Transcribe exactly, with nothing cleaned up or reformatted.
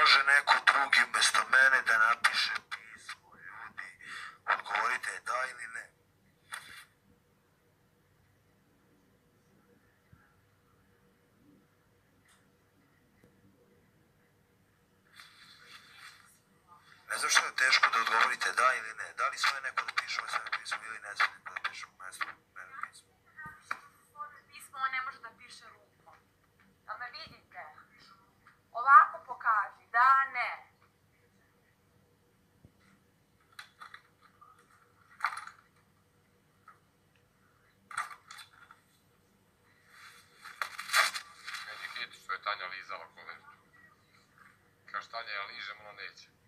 može neko drugi umjesto mene da napiše pismo, ljudi? Odgovorite da ili ne. Ne znam što je teško da odgovorite da ili ne. Da li sve neko da piše ovo svoje pismo ili ne sve neko da piše u mjestu mene pismo? Pismo on ne može da piše rukom. Da me vidite. Ovako pokaži. Da, ne. Meni Keti što je Tanja lizala kovertu. Kaš Tanja ja ližem, ono neće.